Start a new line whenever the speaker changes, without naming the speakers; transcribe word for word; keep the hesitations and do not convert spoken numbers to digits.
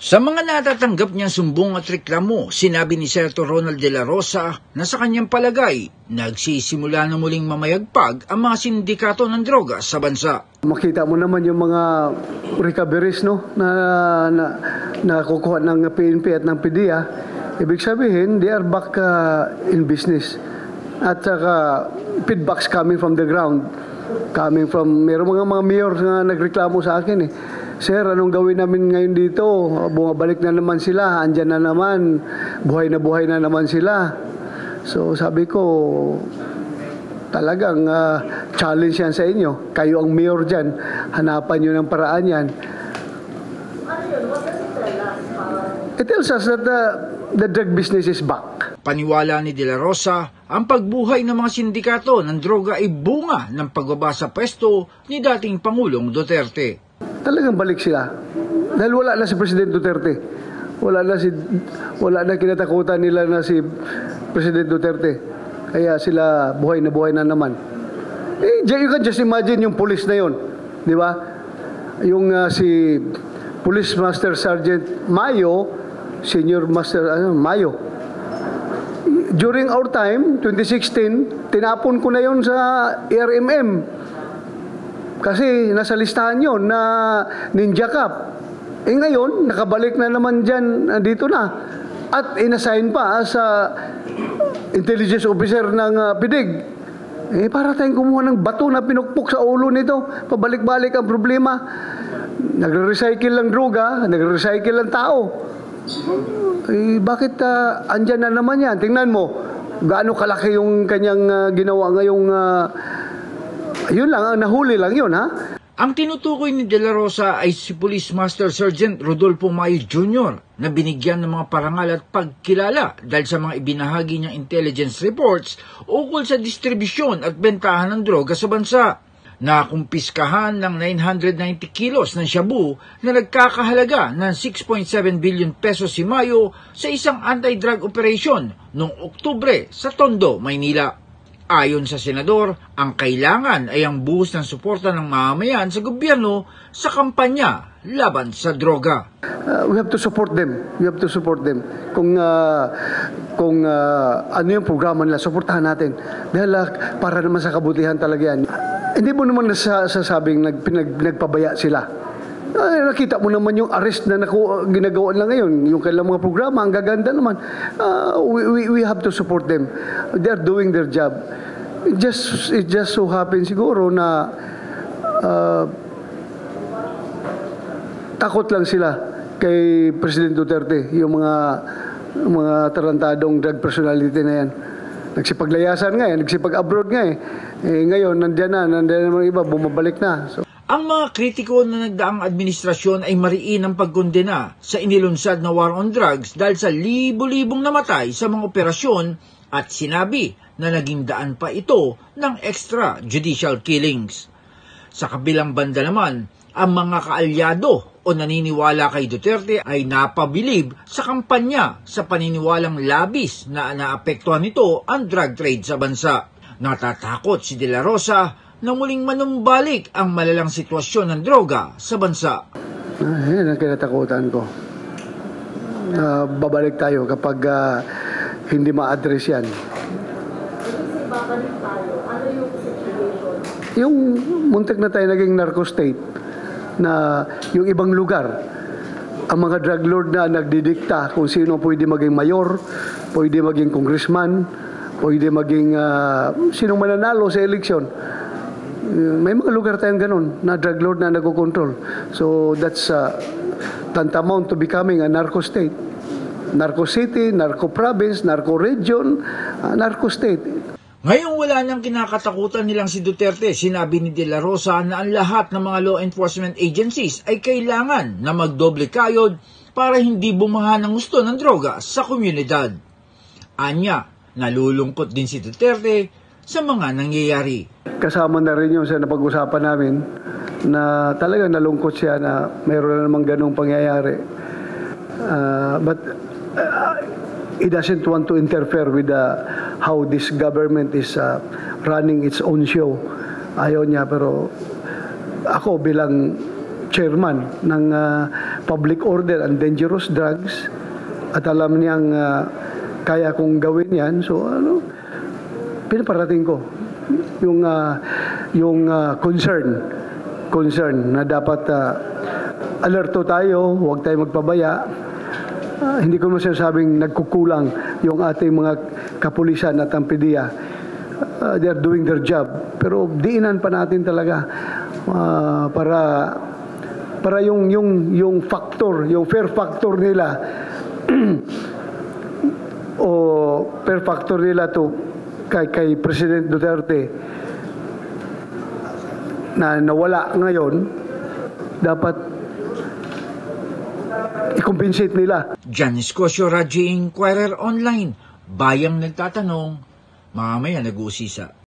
Sa mga natatanggap niyang sumbong at reklamo, sinabi ni Senator Ronald De La Rosa na sa kanyang palagay, nagsisimula na muling mamayagpag ang mga sindikato ng droga sa bansa.
Makita mo naman yung mga recoveries no, na, na, na kukuha ng P N P at ng P D E A. Ibig sabihin, they are back uh, in business. At saka feedbacks coming from the ground. Coming from, meron mga mga mayor na nagreklamo sa akin eh. Sir, anong gawin namin ngayon dito? Bumabalik na naman sila, andyan na naman, buhay na buhay na naman sila. So sabi ko, talagang uh, challenge yan sa inyo. Kayo ang mayor dyan, hanapan nyo ng paraan yan. It tells us that the, the drug business is back.
Paniwala ni De La Rosa, ang pagbuhay ng mga sindikato ng droga ay bunga ng pagbaba sa pwesto ni dating Pangulong Duterte.
Talagang balik sila. Dahil wala na si President Duterte. Wala na si wala na kinatakutan nila na si President Duterte. Kaya sila buhay na buhay na naman. Eh, you can just imagine yung police na yon, di ba? Yung uh, si Police Master Sergeant Mayo, Senior Master ano, Mayo. During our time, twenty sixteen, tinapon ko na yon sa A R M M. Kasi nasa listahan yun na Ninja Cup. Eh ngayon, nakabalik na naman dyan, dito na. At inassign pa sa intelligence officer ng uh, P D I G. Eh para tayong kumuha ng bato na pinukpok sa ulo nito. Pabalik-balik ang problema. Nagre-recycle lang droga, nagre-recycle lang tao. Eh bakit uh, andyan na naman yan? Tingnan mo, gaano kalaki yung kanyang uh, ginawa ngayong... Uh, Yun lang, nahuli lang yun, ha?
Ang tinutukoy ni De La Rosa ay si Police Master Sergeant Rodolfo Mayo Junior na binigyan ng mga parangal at pagkilala dahil sa mga ibinahagi niyang intelligence reports ukol sa distribusyon at bentahan ng droga sa bansa. Nakumpiskahan ng nine hundred ninety kilos ng shabu na nagkakahalaga ng six point seven billion pesos si Mayo sa isang anti-drug operation noong Oktubre sa Tondo, Maynila. Ayon sa senador, ang kailangan ay ang buhos ng suporta ng mamamayan sa gobyerno sa kampanya laban sa droga.
Uh, we have to support them. We have to support them. Kung uh, kung uh, ano yung programa nila, suportahan natin. Dahil uh, para naman sa kabutihan talaga yan. Uh, hindi mo naman nasasabing nag, nag, nagpabaya sila. Uh, nakita mo naman yung arrest na naku, ginagawa lang ngayon. Yung kailang mga programa, ang gaganda naman. Uh, we, we, we have to support them. They are doing their job. It just, it just so happens siguro na uh, takot lang sila kay President Duterte. Yung mga, mga tarantadong drug personality na yan. Nagsipaglayasan nga eh, nagsipag-abroad nga eh. eh. Ngayon, nandyan na, nandyan na mga iba, bumabalik na. So,
ang mga kritiko na nagdaang administrasyon ay mariin ang pagkondena sa inilunsad na war on drugs dahil sa libo-libong namatay sa mga operasyon at sinabi na naging daan pa ito ng extrajudicial killings. Sa kabilang banda naman, ang mga kaalyado o naniniwala kay Duterte ay napabilib sa kampanya sa paniniwalang labis na naapektuhan nito ang drug trade sa bansa. Natatakot si De La Rosa na muling manumbalik ang malalang sitwasyon ng droga sa bansa.
Ah, yan ang kinatakutan ko. Uh, babalik tayo kapag uh, hindi ma-address yan. Yung muntik na tayo naging narco state na yung ibang lugar, ang mga drug lord na nagdidikta kung sino pwede maging mayor, pwede maging congressman, pwede maging uh, sinong mananalo sa eleksyon. May mga lugar tayong ganun na drug lord na nagko-control. So that's uh, tantamount to becoming a narco state. Narco city, narco province, narco region, uh, narco state.
Ngayong wala nang kinakatakutan nilang si Duterte, sinabi ni De La Rosa na ang lahat ng mga law enforcement agencies ay kailangan na magdoble kayod para hindi bumaha ng gusto ng droga sa komunidad. Anya, nalulungkot din si Duterte sa mga nangyayari.
Kasama na rin yung sa napag-usapan namin na talaga nalungkot siya na mayroon na namang ganung pangyayari. Uh, but uh, he doesn't want to interfere with uh, how this government is uh, running its own show. Ayaw niya, pero ako bilang chairman ng ah, Public Order and Dangerous Drugs at alam niyang ah, kaya kong gawin yan. So ano, pinaparating ko yung ah, yung ah, concern concern na dapat ah, alerto tayo, huwag tayo magpabaya. Ah, hindi ko masasabing nagkukulang yung ating mga kapulisan at ang P D E A. Uh, they are doing their job. Pero diinan pa natin talaga uh, para para yung yung yung factor, yung fair factor nila o fair factor nila to kay kay President Duterte na nawala ngayon, dapat i-compensate nila.
Janice Cosio, Radyo Inquirer Online. Bayang nagtatanong, mamaya nag-uusisa.